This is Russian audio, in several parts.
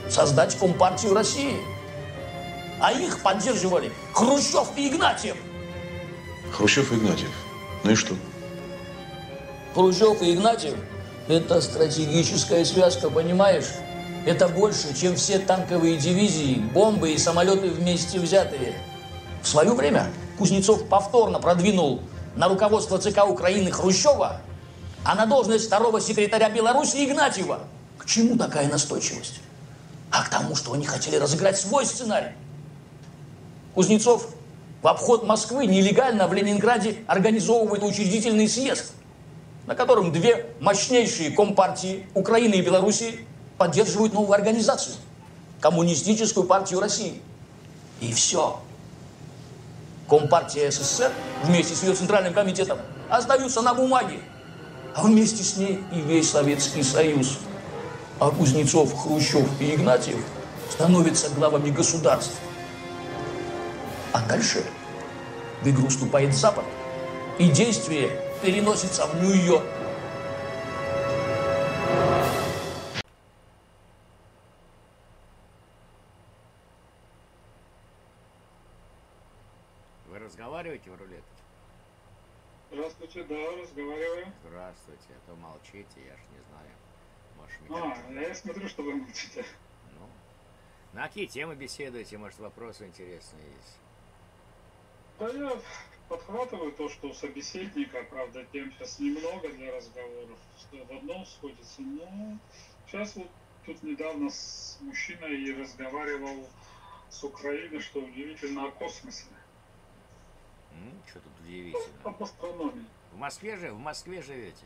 создать Компартию России. А их поддерживали Хрущев и Игнатьев. Хрущев и Игнатьев. Ну и что? Хрущев и Игнатьев – это стратегическая связка, понимаешь? Это больше, чем все танковые дивизии, бомбы и самолеты вместе взятые. В свое время Кузнецов повторно продвинул на руководство ЦК Украины Хрущева, а на должность второго секретаря Беларуси Игнатьева. К чему такая настойчивость? А к тому, что они хотели разыграть свой сценарий. Кузнецов в обход Москвы нелегально в Ленинграде организовывает учредительный съезд, на котором две мощнейшие компартии Украины и Беларуси поддерживают новую организацию – Коммунистическую партию России. И все. Компартия СССР вместе с ее Центральным комитетом остаются на бумаге, а вместе с ней и весь Советский Союз. А Кузнецов, Хрущев и Игнатьев становятся главами государств. А дальше в игру вступает Запад, и действие переносится в Нью-Йорк. Вы разговариваете в рулетке? Здравствуйте, да, разговариваю. Здравствуйте, а то молчите, я ж не знаю. Может, я смотрю, что вы молчите. Ну, на какие темы беседуете? Может, вопросы интересные есть? Да я подхватываю то, что у собеседника, правда, тем сейчас немного для разговоров, что в одном сходится, но сейчас вот тут недавно с мужчиной и разговаривал с Украины, что удивительно, о космосе. Что тут удивительно? Об астрономии. В Москве живете?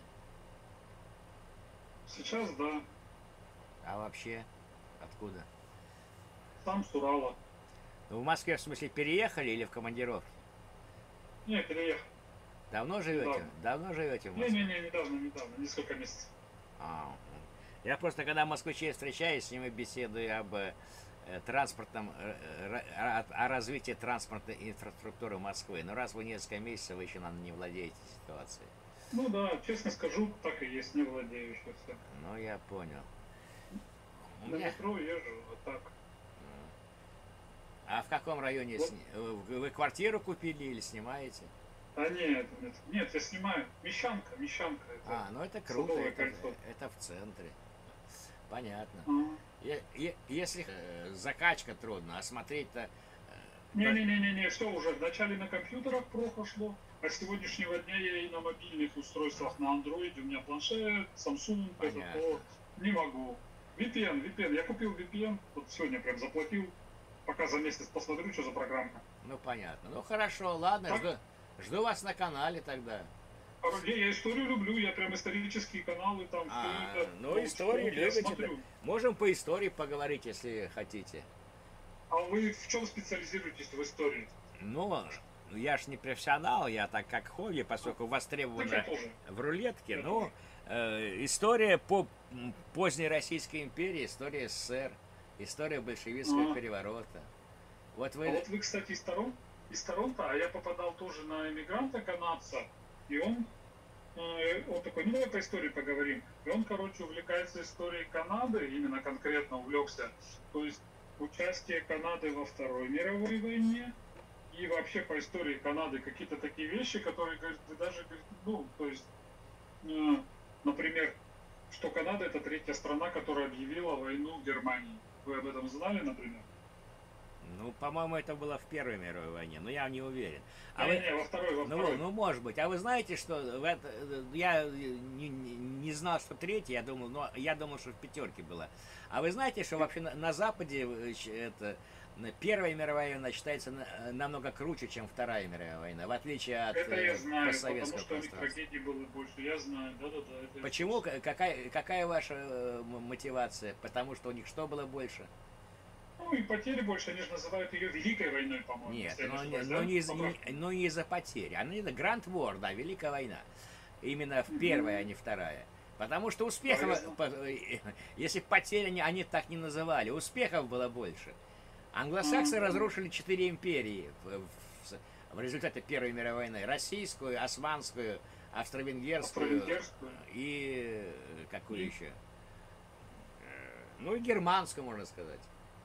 Сейчас да. А вообще? Откуда? Сам с Урала. Ну, в Москве, в смысле, переехали или в командировке? Не, переехал. Давно живете? Давно живете в Москве? Не, недавно, несколько месяцев. Я просто, когда москвичей встречаюсь, с ними беседую об транспортном, о развитии транспортной инфраструктуры Москвы. Но раз вы несколько месяцев, вы еще, наверное, не владеете ситуацией. Ну да, честно скажу, так и есть, не владею еще все. Ну, я понял. На метро езжу, вот так. А в каком районе? Вы квартиру купили или снимаете? А нет, я снимаю. Мещанка. Это ну это круто, это в центре. Понятно. Если закачка трудно, а смотреть-то... Не, все уже. Вначале на компьютерах прошло, а с сегодняшнего дня я и на мобильных устройствах на андроиде. У меня планшет, Samsung, то не могу. VPN. Я купил VPN, вот сегодня прям заплатил. Пока за месяц посмотрю, что за программа. Ну понятно. Ну хорошо, ладно, жду вас на канале тогда. Я историю люблю, я прям исторические каналы там. Историю любите. Можем по истории поговорить, если хотите. А вы в чем специализируетесь в истории? Ну, я ж не профессионал, я так как хобби, поскольку востребовано в рулетке. История по поздней Российской империи, история СССР, история большевистского переворота. Вот вы, кстати, из Торонто, а я попадал тоже на эмигранта канадца, и он такой, давай по истории поговорим. И он, увлекается историей Канады, именно конкретно увлекся, то есть участие Канады во Второй мировой войне, и вообще по истории Канады какие-то такие вещи, которые, говорит, даже, например, что Канада это третья страна, которая объявила войну Германии. Вы об этом знали, например? Ну, по-моему, это было в Первой мировой войне, но я не уверен. Во второй. Ну, может быть. А вы знаете, что я не знал, что третья, я думал, что в пятерке была. А вы знаете, что вообще на Западе Первая мировая война считается намного круче, чем Вторая мировая война, в отличие от это я знаю, постсоветского потому что у них пространства. трагедий было больше, я знаю, да. Почему? Какая ваша мотивация? Потому что у них что было больше? Ну и потери больше, они же называют ее Великой войной, по-моему. Нет, но не из-за потери. Она это Grand War, да, Великая война. Именно в первая, а не вторая. Потому что успехов, если потери они так не называли, успехов было больше. Англосаксы разрушили 4 империи в результате Первой мировой войны. Российскую, османскую, австро-венгерскую и какую еще? Ну и германскую, можно сказать.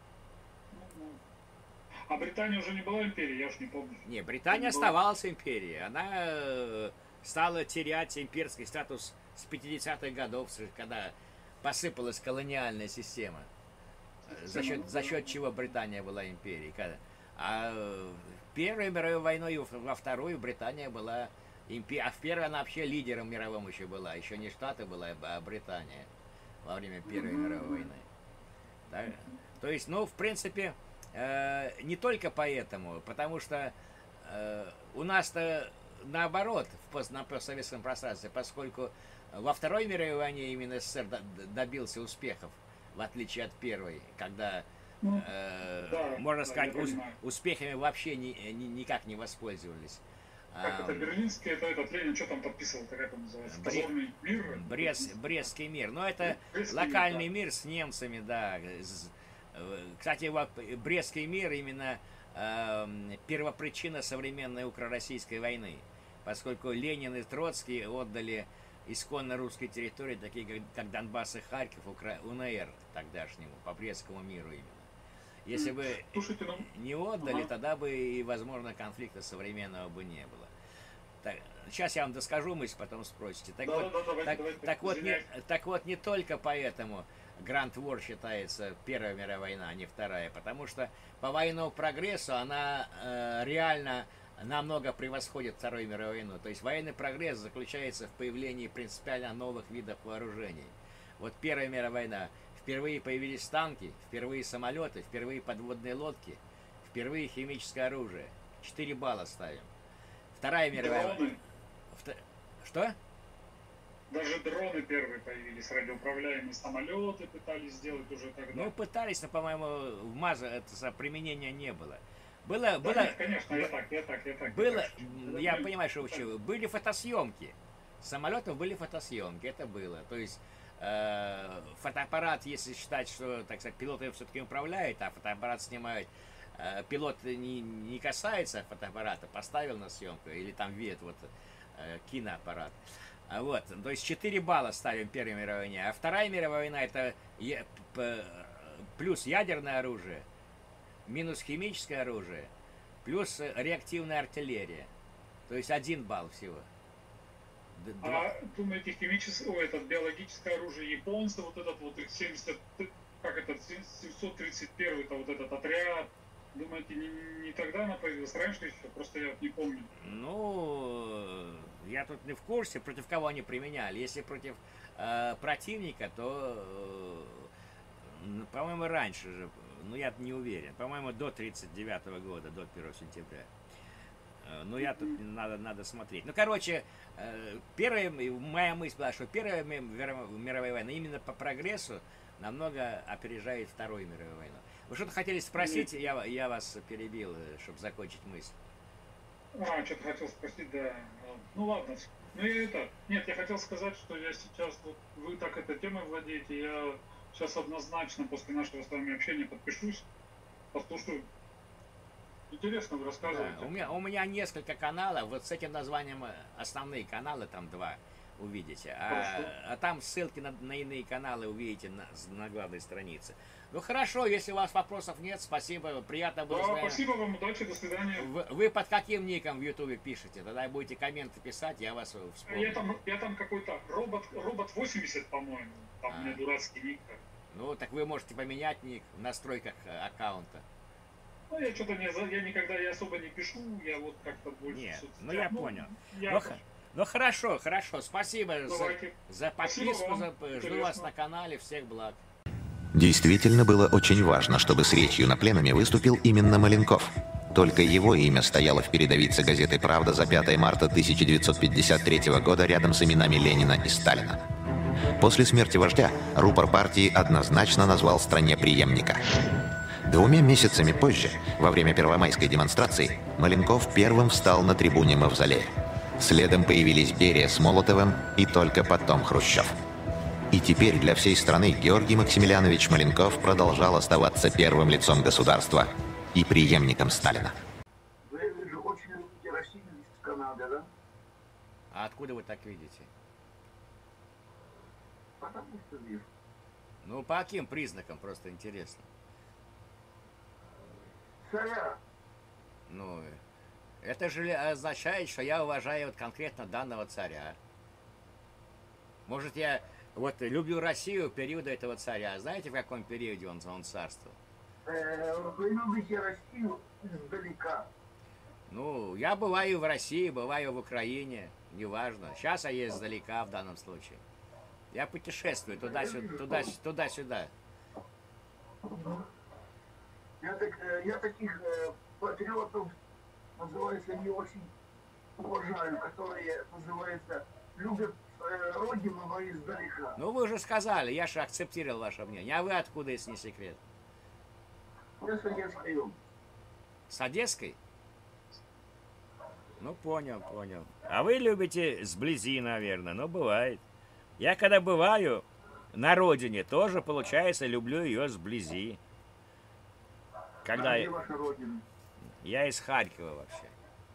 А Британия уже не была империей, я уж не помню. Не, Британия оставалась империей. Она стала терять имперский статус с 50-х годов, когда посыпалась колониальная система. За счет чего Британия была империей. А в Первую мировую войну и во Вторую Британия была империей. А в Первой она вообще лидером мировым еще была. Еще не Штаты была, а Британия во время Первой мировой войны. Да? То есть, ну, в принципе, не только поэтому, потому что у нас-то наоборот на постсоветском пространстве, поскольку во Второй мировой войне именно СССР добился успехов, в отличие от Первой, когда, можно сказать, успехами вообще никак не воспользовались. Как это берлинский, это этот Ленин, что там подписывал, как он называется? Позорный мир? Брестский мир. Но это локальный мир с немцами, да. Кстати, Брестский мир именно первопричина современной украро-российской войны, поскольку Ленин и Троцкий отдали исконно русской территории, такие как Донбасс и Харьков, УНР тогдашнему, по Брестскому миру именно. Если бы не отдали, тогда бы и, возможно, конфликта современного бы не было. Так, сейчас я вам доскажу мысль, потом спросите. Так вот, не только поэтому Гранд Вор считается Первая мировая война, а не Вторая, потому что по военному прогрессу она реально намного превосходит Вторую мировую войну. То есть военный прогресс заключается в появлении принципиально новых видов вооружений. Вот Первая мировая война. Впервые появились танки, впервые самолеты, впервые подводные лодки, впервые химическое оружие. 4 балла ставим. Вторая мировая война. Что? Даже дроны первые появились, радиоуправляемые самолеты пытались сделать уже тогда. Ну, пытались, но, по-моему, в МАЗа применения не было. Нет, конечно, я так. Было, я понимаю, что вы были фотосъемки. Самолетов были фотосъемки, это было. То есть фотоаппарат, если считать, что, так сказать, пилот его все-таки управляет, а фотоаппарат снимает, пилот не касается фотоаппарата, поставил на съемку, или там видит вот киноаппарат. Вот, то есть 4 балла ставим Первой мировой войне, а Вторая мировая война это плюс ядерное оружие, минус химическое оружие, плюс реактивная артиллерия, то есть 1 балл всего. А думаете, биологическое оружие японцев, вот этот вот 731, это вот этот отряд, думаете, не тогда она появилась, раньше еще, просто я вот не помню. Ну, я тут не в курсе, против кого они применяли. Если против противника, то, по-моему, раньше же, но я не уверен, по-моему, до 1939 года, до 1 сентября. Ну, я тут надо смотреть. Ну, короче, моя мысль была, что Первая мировая война именно по прогрессу намного опережает Вторую мировую войну. Вы что-то хотели спросить? Я вас перебил, чтобы закончить мысль. Что-то хотел спросить, да. Ну, ладно. Нет, я хотел сказать, что я сейчас, вот, вы так этой темой владеете, я сейчас однозначно после нашего с вами общения подпишусь, послушаю. Интересно, вы рассказываете. Да, у меня несколько каналов, вот с этим названием основные каналы, там 2 увидите. А там ссылки на иные каналы увидите на главной странице. Ну хорошо, если у вас вопросов нет, спасибо, приятно было с вами. Спасибо вам, удачи, до свидания. Вы под каким ником в Ютубе пишете? Тогда будете комменты писать, я вас вспомню. Я там какой-то робот 80, по-моему, там у меня дурацкий ник. Ну, так вы можете поменять ник в настройках аккаунта. Ну, я что-то я никогда особо не пишу, я вот как-то больше... Нет, ну я понял. Ну хорошо, спасибо за подписку, жду вас на канале, всех благ. Действительно было очень важно, чтобы с речью на пленуме выступил именно Маленков. Только его имя стояло в передовице газеты «Правда» за 5 марта 1953 года рядом с именами Ленина и Сталина. После смерти вождя рупор партии однозначно назвал стране преемника. 2 месяцами позже, во время первомайской демонстрации, Маленков первым встал на трибуне Мавзолея. Следом появились Берия с Молотовым и только потом Хрущев. И теперь для всей страны Георгий Максимилианович Маленков продолжал оставаться первым лицом государства и преемником Сталина. Вы же очень любите Россию из Канады, да? А откуда вы так видите? Потому что вижу. Ну, по каким признакам, просто интересно. Царя. Ну, это же означает, что я уважаю вот конкретно данного царя. Может, я вот люблю Россию периода этого царя. Знаете, в каком периоде он царствовал? Вы любите Россию издалека. Ну, я бываю в России, бываю в Украине, неважно. Сейчас я есть издалека в данном случае. Я путешествую туда-сюда. Я таких патриотов, называется, не очень уважаю, которые, называется, любят родину, но издалека. Ну, вы уже сказали, я же акцептировал ваше мнение. А вы откуда, если не секрет? Я с Одесской области. С Одесской? Ну, понял. А вы любите сблизи, наверное, но бывает. Я когда бываю на родине, тоже, получается, люблю ее сблизи. Когда А где ваша родина? я из Харькова вообще.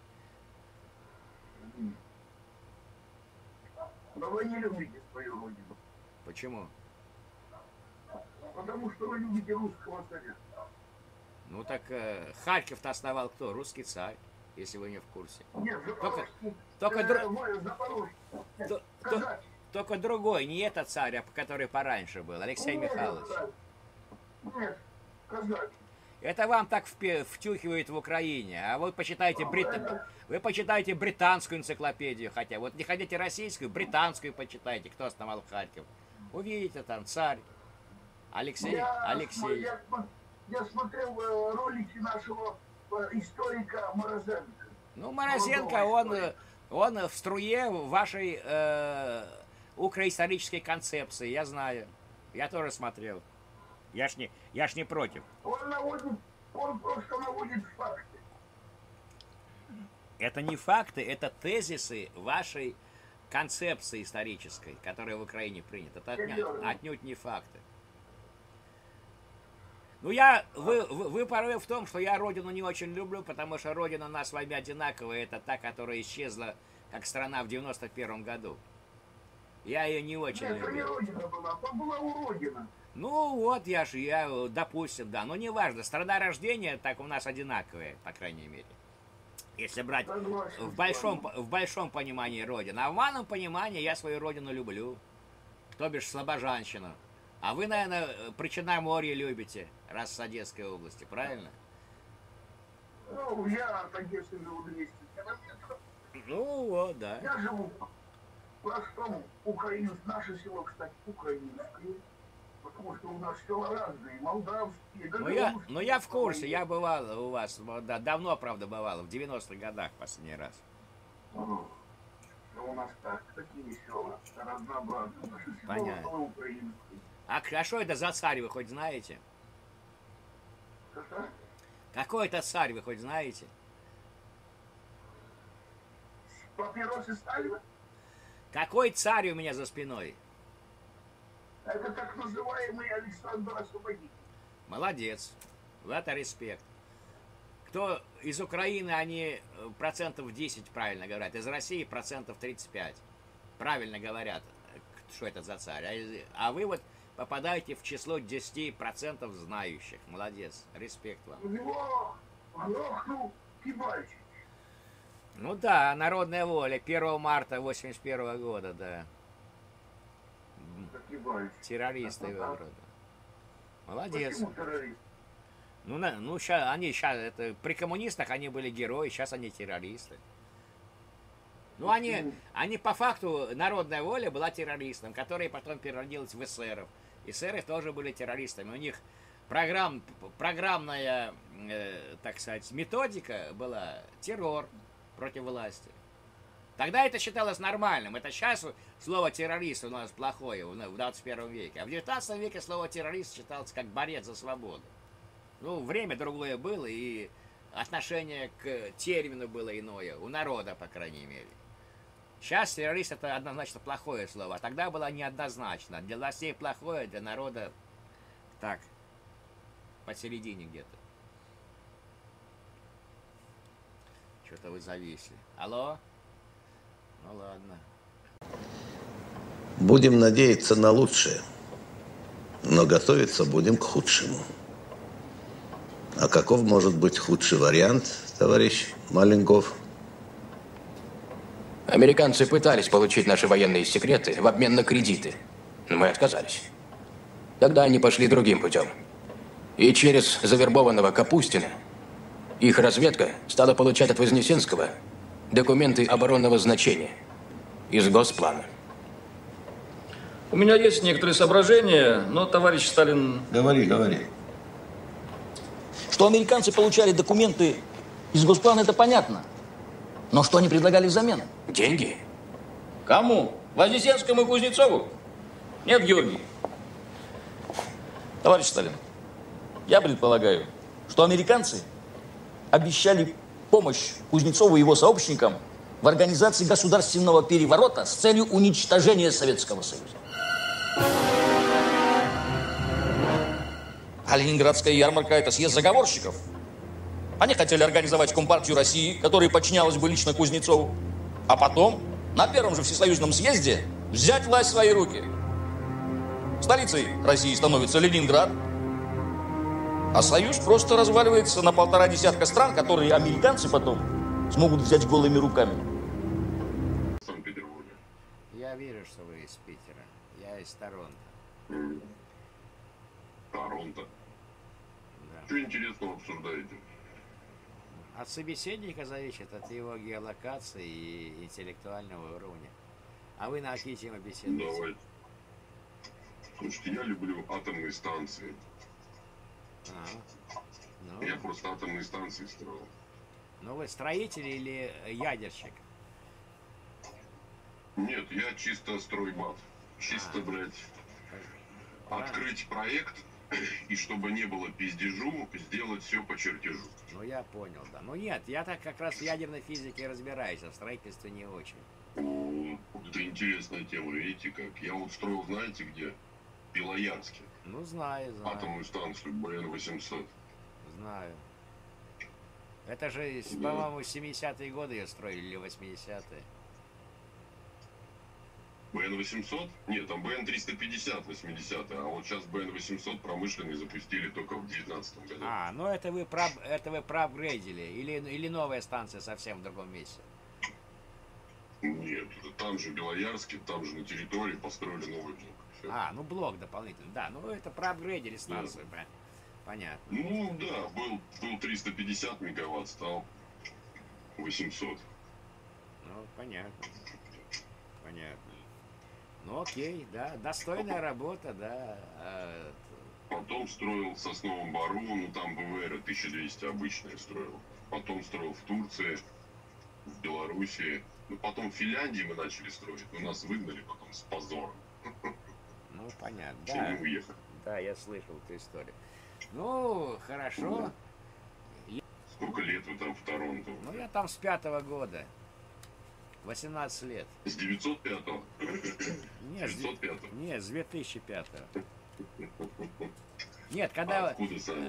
Но вы не любите свою родину. Почему? Потому что вы любите русского царя. Ну так Харьков-то основал кто? Русский царь, если вы не в курсе. Нет, Запорожский. Только Казачий. Только другой, не этот царь, а который пораньше был, Алексей Михайлович. Нет, казачий. Это вам так втюхивают в Украине, а вы почитайте британскую энциклопедию хотя. Вот не хотите российскую, британскую почитайте, кто основал Харьков. Увидите там царь Алексей. Я смотрел ролики нашего историка Морозенко. Ну, Морозенко, он в струе вашей укроисторической концепции, я знаю. Я тоже смотрел. Я ж не против. Он просто наводит факты. Это не факты, это тезисы вашей концепции исторической, которая в Украине принята. Это отнюдь не факты. Ну, вы порой в том, что я родину не очень люблю, потому что родина у нас с вами одинаковая. Это та, которая исчезла как страна в 91 году. Я ее не очень люблю. Это не родина была, это была уродина. Ну вот, допустим, да. Но неважно, страна рождения так у нас одинаковая, по крайней мере. Если брать в большом понимании родина. А в малом понимании я свою родину люблю. То бишь слобожанщину. А вы, наверное, Причерноморье любите, раз с Одесской области, правильно? Ну, я от Одессы живу 200 километров. Ну вот, да. Я живу в простом украинском. Наше село, кстати, украинское. Потому что у нас села разные, молдавские. Ну я в курсе, я бывал у вас, да, давно, правда, бывал, в 90-х годах последний раз. Ну, у нас такие села, разнообразные. Наше село было украинское. А что это за царь, вы хоть знаете? Что? Какой это царь, вы хоть знаете? Папиросы Сталина? Какой царь у меня за спиной? Это так называемый Александр Освободитель. Молодец. Это респект. Кто из Украины, они процентов 10 правильно говорят. Из России процентов 35. Правильно говорят, что это за царь. А вы вот попадаете в число 10% знающих. Молодец. Респект вам. У него грохнул Кибальчик. Ну да, народная воля. 1 марта 81 года, да. Террористы вроде. Молодец. Почему террористы? Ну, сейчас, это, при коммунистах они были герои, сейчас они террористы. Ну, они по факту, народная воля была террористом, которая потом переродилась в эсеров. Эсеры тоже были террористами. У них программная, так сказать, методика была террор против власти. Тогда это считалось нормальным. Это сейчас слово террорист у нас плохое в 21 веке. А в 19 веке слово террорист считалось как борец за свободу. Ну, время другое было, и отношение к термину было иное. У народа, по крайней мере. Сейчас террорист это однозначно плохое слово. А тогда было неоднозначно. Для властей плохое, для народа так, посередине где-то. Что-то вы зависли. Алло? Ну ладно. Будем надеяться на лучшее. Но готовиться будем к худшему. А каков может быть худший вариант, товарищ Маленков? Американцы пытались получить наши военные секреты в обмен на кредиты. Но мы отказались. Тогда они пошли другим путем. И через завербованного Капустина их разведка стала получать от Вознесенского документы оборонного значения из Госплана. У меня есть некоторые соображения, но, товарищ Сталин... Говори. Что американцы получали документы из Госплана, это понятно. Но что они предлагали взамен? Деньги? Кому? Вознесенскому и Кузнецову? Нет, Георгий. Товарищ Сталин, я предполагаю, что американцы обещали помощь Кузнецову и его сообщникам в организации государственного переворота с целью уничтожения Советского Союза. А Ленинградская ярмарка – это съезд заговорщиков. Они хотели организовать Компартию России, которая подчинялась бы лично Кузнецову, а потом, на первом же всесоюзном съезде, взять власть в свои руки. Столицей России становится Ленинград, а Союз просто разваливается на 1,5 десятка стран, которые американцы потом смогут взять голыми руками. Я вижу, что вы из Питера. Я из Торонто. Торонто? Да. Что интересного обсуждаете? От собеседника зависит, от его геолокации и интеллектуального уровня. А вы на какие темы беседуете? Давайте. Слушайте, я люблю атомные станции. Ну, Я просто атомные станции строил. ну вы строитель или ядерщик? Нет, я чисто стройбат. Чисто, блядь, открыть проект, и чтобы не было пиздежу, сделать все по чертежу. Ну я понял, да. Ну нет, я так как раз в ядерной физике разбираюсь, а в строительстве не очень. О, это интересная тема, видите как. Я вот строил, знаете где? В Белоярске. Ну знаю. Атомную станцию БН-800. Знаю. Это же, по-моему, 70-е годы ее строили или 80-е. БН-800? Нет, там БН-350 80-е, а вот сейчас БН-800 промышленный запустили только в 19 году. А, ну это вы проапгрейдили, или новая станция совсем в другом месте? Нет, там же в Белоярске, там же на территории построили новый блок. Всё. А, ну блок дополнительный, да, ну это проапгрейдили станцию, Да. Понятно. Ну да, был 350 мегаватт, стал 800. Ну, понятно. Ну окей, да, достойная работа, да. Потом строил в Сосновом Бору, ну там БВР 1200 обычные строил. Потом строил в Турции, в Белоруссии. Ну потом в Финляндии мы начали строить, но нас выгнали потом с позором. Ну, понятно, Все да. не уехали. Да, я слышал эту историю. Ну, хорошо. Сколько лет вы там в Торонто? Ну, я там с 5-го года. 18 лет. С 905-го? Нет, с 905-го? Нет, с 2005-го. Нет, когда... Откуда сами?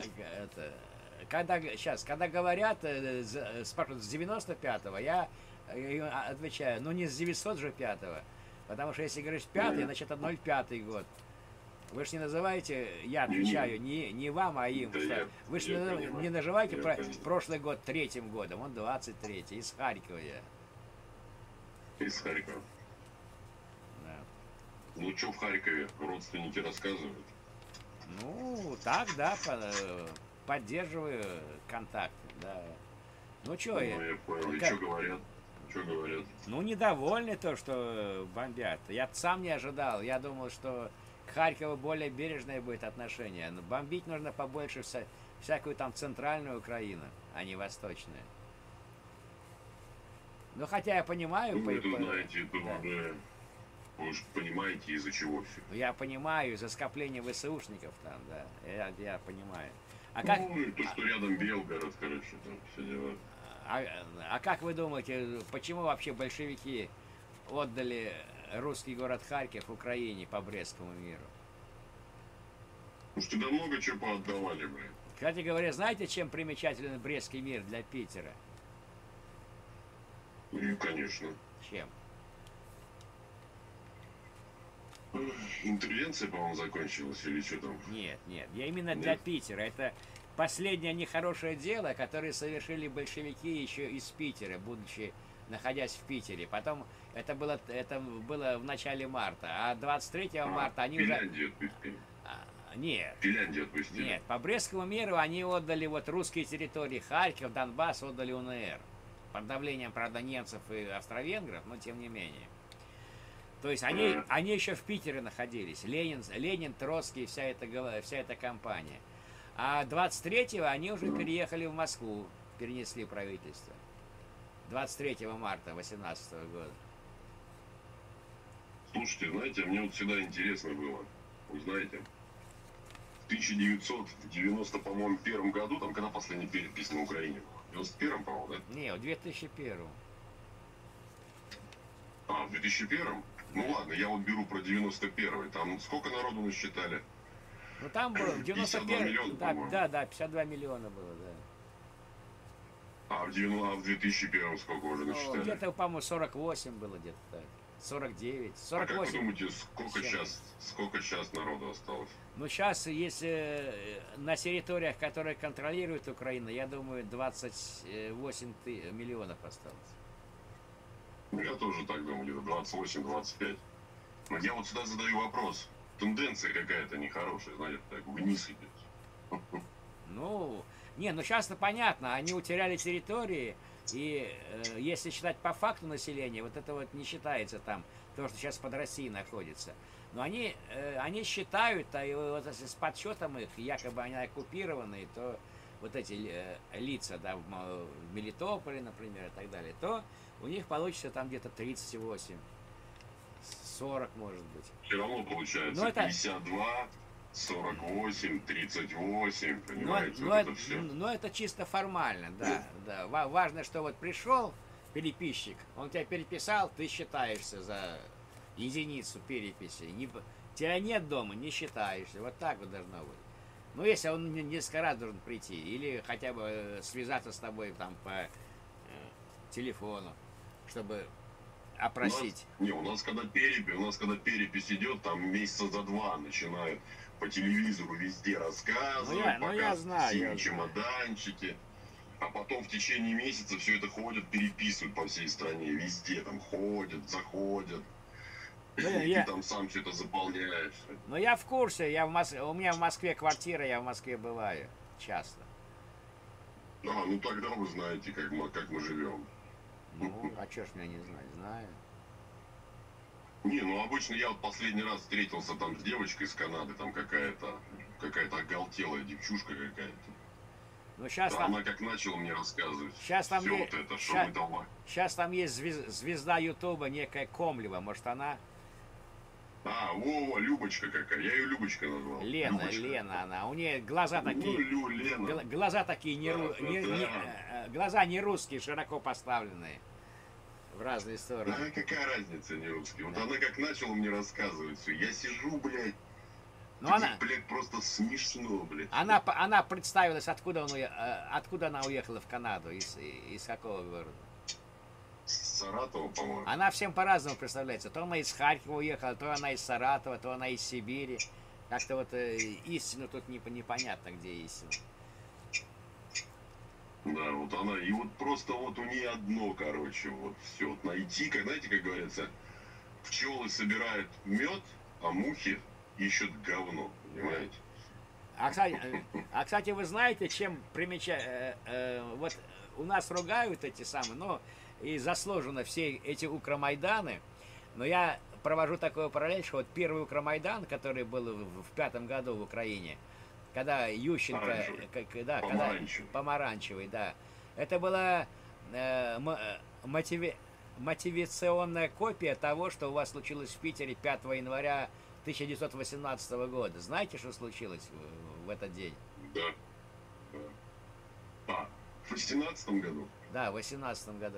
Когда говорят, спрашивают с 95-го, я отвечаю, ну не с 905-го. Потому что если говоришь 5-й, значит это 05-й год. Вы же не называете, я отвечаю, не вам, а им. Да Вы же не называете прошлый год 3-м годом, он 23-й, из Харькова я. Из Харькова. Да. Ну что в Харькове родственники рассказывают? Ну, так, да, поддерживаю контакты, да. Ну что, я понял. И что говорят? Что говорят? Ну, недовольны то, что бомбят. Я сам не ожидал. Я думал, что к Харькову более бережное будет отношение. Но бомбить нужно побольше всякую там центральную Украину, а не восточную. Ну, хотя я понимаю... Ну, вы тут знаете, это да. Уже... Вы уж понимаете, из-за чего все. Я понимаю, из-за скопления ВСУшников там, да. Я понимаю. А ну, как... то, что рядом Белгород, короче, там все дела. А как вы думаете, почему вообще большевики отдали русский город Харьков Украине по Брестскому миру? Потому что да много чего поотдавали, блядь. Кстати говоря, знаете, чем примечателен Брестский мир для Питера? Ну, конечно. Чем? Интервенция, по-моему, закончилась или что там? Нет, нет, я именно для Питера. Это последнее нехорошее дело, которое совершили большевики еще из Питера, будучи находясь в Питере. Потом это было в начале марта, а 23 марта они уже... Финляндию отпустили. Нет. Финляндию отпустили. Нет, по Брестскому миру они отдали вот русские территории, Харьков, Донбасс отдали УНР. Под давлением, правда, немцев и австро-венгров, но тем не менее. То есть они еще в Питере находились. Ленин, Троцкий, вся эта компания. А 23-го они уже переехали в Москву, перенесли правительство. 23 марта 2018 года. Слушайте, знаете, мне вот всегда интересно было, вы знаете, в 1990, по-моему, первом году, там, когда последний перепись на Украине был? В 91-м, по-моему, да? Не, в 2001. А, в 2001-м? Ну ладно, я вот беру про 91-й. Там сколько народу насчитали? Ну там было в 52 миллиона, по-моему. да, 52 миллиона было, да. А в 2001 сколько уже Ну, насчитали? где-то, по-моему, 48 было где-то так. 49, А как вы 48. думаете, сколько сейчас народу осталось? Ну, сейчас, если на территориях, которые контролирует Украина, я думаю, 28 миллионов осталось. Ну, я тоже так думаю, где-то 28-25. Но я вот сюда задаю вопрос. Тенденция какая-то нехорошая, знаете, так вниз идет. Ну, ну сейчас-то понятно, они утеряли территории, и если считать по факту населения, вот это вот не считается там, то, что сейчас под Россией находится. Но они считают, и вот если с подсчетом их, якобы они оккупированные, то вот эти лица, да, в Мелитополе, например, и так далее, то у них получится там где-то 38, 40, может быть. Все равно получается Но это... 52, 48, 38, понимаете, вот это все. Но это чисто формально, да, да. Важно, что вот пришел переписчик, он тебя переписал, ты считаешься за единицу переписи. Тебя нет дома, не считаешься. Вот так вот должно быть. Ну, если он несколько раз должен прийти, или хотя бы связаться с тобой там по телефону, чтобы опросить. У нас когда перепись идет, там месяца за 2 начинают по телевизору везде рассказывать, я знаю, синие чемоданчики. А потом в течение месяца все это ходят, переписывают по всей стране, везде там ходят, заходят. Ты там сам все это заполняешь. Ну я в курсе, у меня в Москве квартира, я в Москве бываю часто. Ну тогда вы знаете, как мы живем. Ну, а чё ж меня не знать, знаю. Не, ну обычно я вот последний раз встретился там с девочкой из Канады, там какая-то оголтелая девчушка какая-то. Ну, сейчас там... Она как начала мне рассказывать. Сейчас там, сейчас там есть звезда Ютуба, некая Комлева, может она... Любочка какая, я ее Любочкой назвал. Лена она, у нее глаза такие... Лена. Глаза такие, глаза не русские, широко поставленные. В разные стороны. Да какая разница, не русский. Вот она как начала мне рассказывать все, я сижу, блядь. Блядь, просто смешно, блядь. Она представилась, откуда она уехала в Канаду, из какого города? С Саратова, по-моему. Она всем по-разному представляется. То она из Харькова уехала, то она из Саратова, то она из Сибири. Как-то вот истину тут непонятно, где истина. Да, вот она, и вот просто вот у нее одно, короче, вот все, вот найти, знаете, как говорится, пчелы собирают мед, а мухи ищут говно, понимаете? Кстати, вы знаете, чем вот у нас ругают эти самые, но и заслуженно все эти укромайданы, но я провожу такой параллель, что вот первый укромайдан, который был в 5-м году в Украине, когда Ющенко, помаранчевый, да, это была мотивационная копия того, что у вас случилось в Питере 5 января 1918 года. Знаете, что случилось в этот день? Да. В 18 году? Да, в 18 году.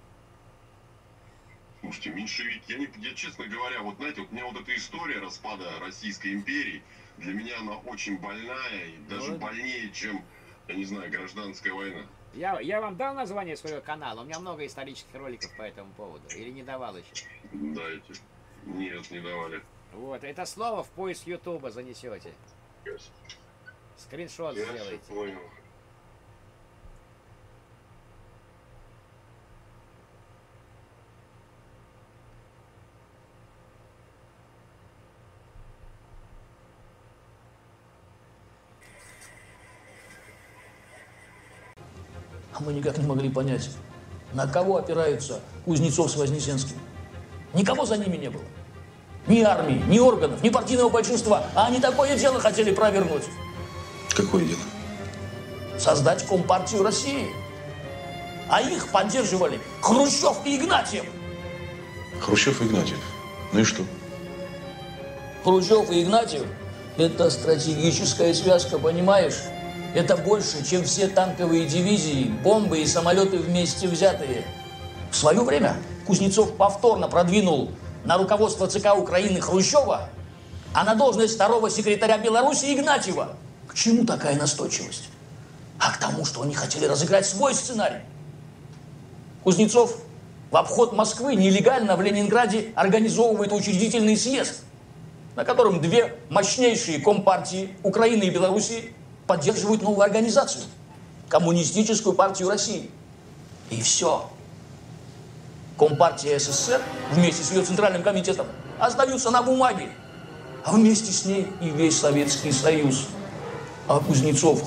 Слушайте, меньшевики, я, честно говоря, вот знаете, вот у меня вот эта история распада Российской империи, для меня она очень больная, и даже больнее, чем, я не знаю, гражданская война. Я вам дал название своего канала? У меня много исторических роликов по этому поводу. Или не давал еще? Дайте. Нет, не давали. Вот, это слово в поиск Ютуба занесете. Скриншот Я все сделайте. понял. А мы никак не могли понять, на кого опираются Кузнецов с Вознесенским. Никого за ними не было. Ни армии, ни органов, ни партийного большинства. А они такое дело хотели провернуть. Какое дело? Создать Компартию России. А их поддерживали Хрущев и Игнатьев. Хрущев и Игнатьев. Ну и что? Хрущев и Игнатьев – это стратегическая связка, понимаешь? Это больше, чем все танковые дивизии, бомбы и самолеты вместе взятые. В свое время Кузнецов повторно продвинул на руководство ЦК Украины Хрущева, а на должность второго секретаря Беларуси Игнатьева. К чему такая настойчивость? А к тому, что они хотели разыграть свой сценарий. Кузнецов в обход Москвы нелегально в Ленинграде организовывает учредительный съезд, на котором две мощнейшие компартии Украины и Белоруссии поддерживают новую организацию – Коммунистическую партию России. И все. Компартия СССР вместе с ее Центральным комитетом остаются на бумаге, а вместе с ней и весь Советский Союз. А Кузнецов,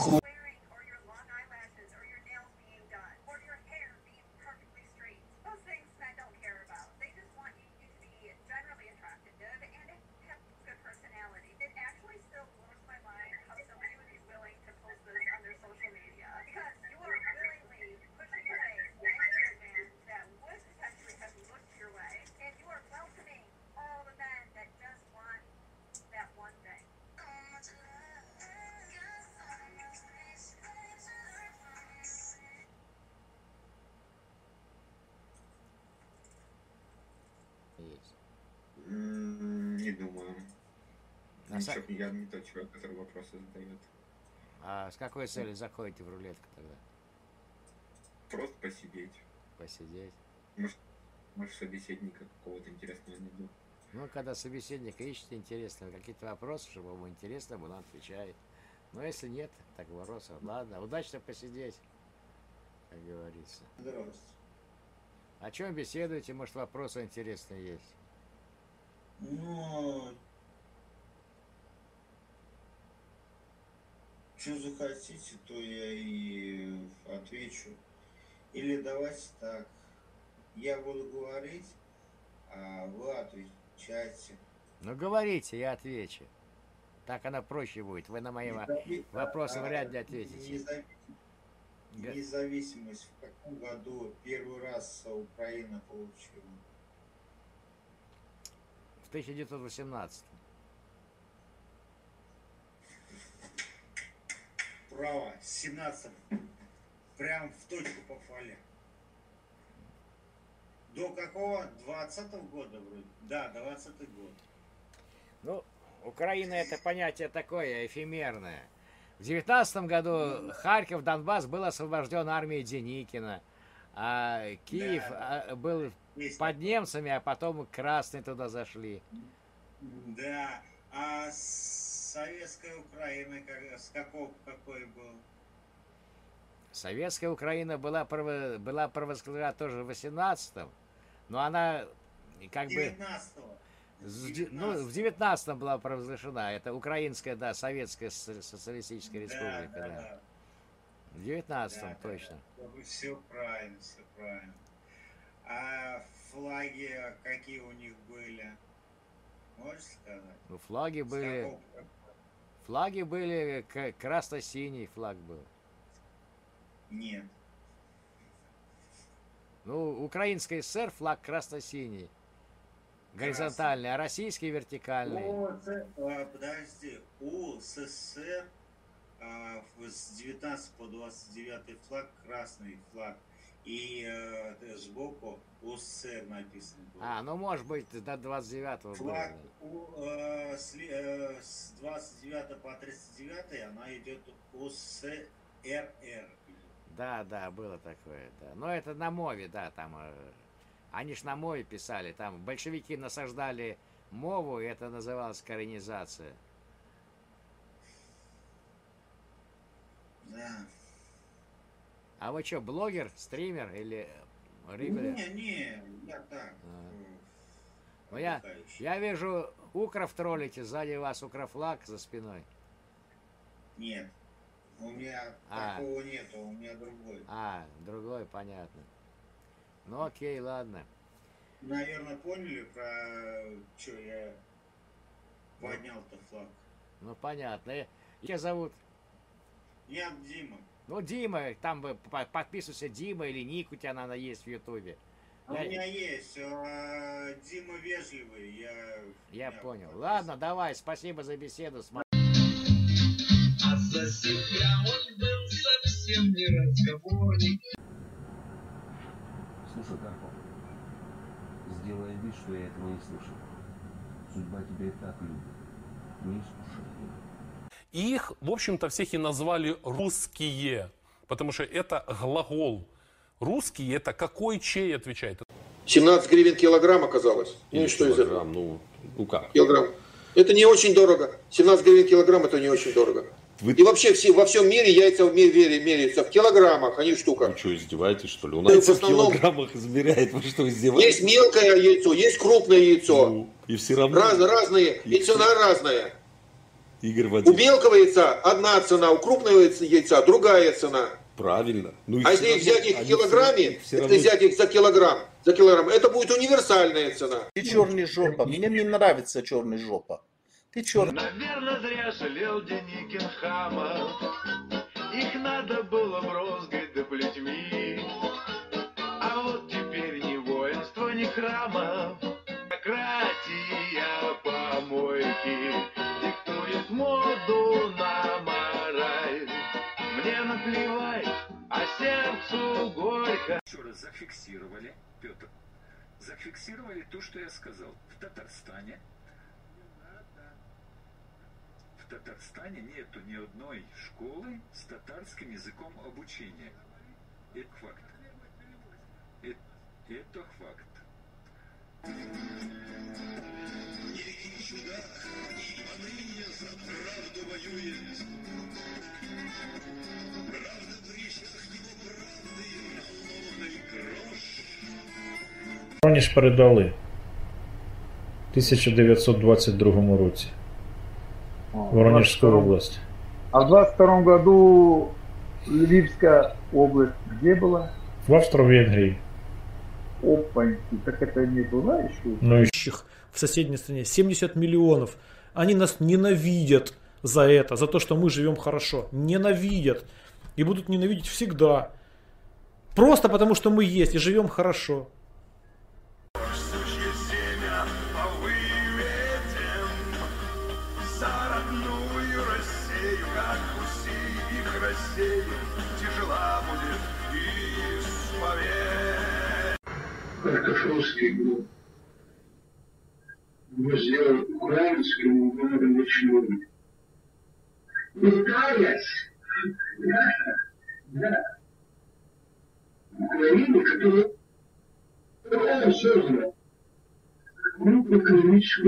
Не думаю. Я не тот человек, который вопросы задает. А с какой целью заходите в рулетку тогда? Просто посидеть. Посидеть. Может собеседника какого-то интересного найду. Ну, когда собеседника ищете интересного, какие-то вопросы, чтобы ему интересно было, он отвечает. Но если нет, так вопросов. Ладно, удачно посидеть, как говорится. Здравствуйте. О чем беседуете? Может, вопросы интересные есть? Ну, что захотите, то я и отвечу. Или давайте так, я буду говорить, а вы отвечайте. Ну, говорите, я отвечу. Так она проще будет. Вы на мои вопросы вряд ли ответите. Независимость в каком году первый раз Украина получила? В 1918. Право, 17. Прям в точку попали. До какого? 20-го года вроде. Да, 20-й год. Ну, Украина это понятие такое, эфемерное. В 19 году Харьков, Донбасс был освобожден армией Деникина, а Киев был под немцами, а потом красные туда зашли. Да, а советская Украина какой был? Советская Украина была провозглашена тоже в 18-м, но она как бы... Ну, в 19-м была провозглашена. Это украинская, да, советская социалистическая республика. Да. В 19-м, точно. Все правильно, все правильно. А флаги какие у них были? Можешь сказать? Ну, флаги были, красно-синий флаг был. Нет. Ну, Украинская ССР флаг красно-синий. Горизонтальный, а российский вертикальный. Подожди, у СССР с 19 по 29 флаг красный флаг. И сбоку УССР написано было. А, ну может быть до 29-го флаг с 29 по 39 она идет УССР. Да, было такое, да. Но это на мове, да, там... Они ж на мове писали, там большевики насаждали мову, и это называлось коренизация. Да. А вы что, блогер, стример или регулер? Не, я так. Ну, я вижу, укров троллите, сзади вас укрофлаг за спиной. Нет, у меня такого нету, у меня другой. Другой, понятно. Ну окей, ладно. Наверное, поняли, про что я поднял-то флаг. Ну понятно. Тебя зовут? Я Дима. Ну, Дима, там подписывайся, Дима или ник у тебя, наверное, есть в Ютубе. У меня есть, Дима Вежливый, я понял. Ладно, давай, спасибо за беседу. А за себя он был совсем не разговорник. Слушай, Карпов, сделай вид, что я этого не слышал. Судьба тебя и так любит. Не искушай ее. Их, в общем-то, всех и назвали русские, потому что это глагол. Русский это какой, чей отвечает? 17 гривен килограмм оказалось. Ну и что из этого? Ну как? Килограмм. Это не очень дорого. 17 гривен килограмм это не очень дорого. И вообще во всем мире яйца меряются в килограммах, а не в штуках. Вы что, издеваетесь, что ли? У нас в килограммах измеряет. Вы что, издеваетесь? Есть мелкое яйцо, есть крупное яйцо. Ну, и все равно... Разные. И цена разная. Игорь Вадимович. У мелкого яйца одна цена, у крупного яйца другая цена. Правильно. Ну, а если взять их в килограмме, если взять их за килограмм, это будет универсальная цена. Ты черный жопа. Мне не нравится черный жопа. Ты черный. Наверное, зря жалел Деникин хама. Их надо было брозгать да плетьми. А вот теперь ни воинства, ни храма. Демократия помойки диктует моду на мораль. Мне наплевать, а сердцу горько. Еще раз зафиксировали, Петр, зафиксировали то, что я сказал. В Татарстане нету ни одной школы с татарским языком обучения. Это факт. Это факт. Великий чудак, и поныне за правду воюет. Правда прищах его правды, налоговый грош. Воронеж передали в 1922 році. Воронежскую область. А в 22 году Львивская область где была? В Австро-Венгрии. Опаньки, так это не была еще? Но ищих в соседней стране 70 миллионов. Они нас ненавидят за это, за то, что мы живем хорошо. Ненавидят. И будут ненавидеть всегда. Просто потому, что мы есть и живем хорошо. Картошовский был. Мы сделали украинскому городу человек. Украинец. Да. Украина, которая он создал группу экономическую.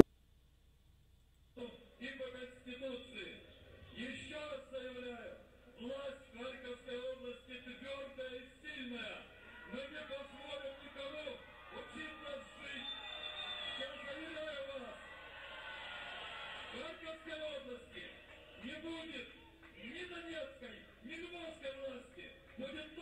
Не будет ни Донецкой, ни Львовской власти. Будет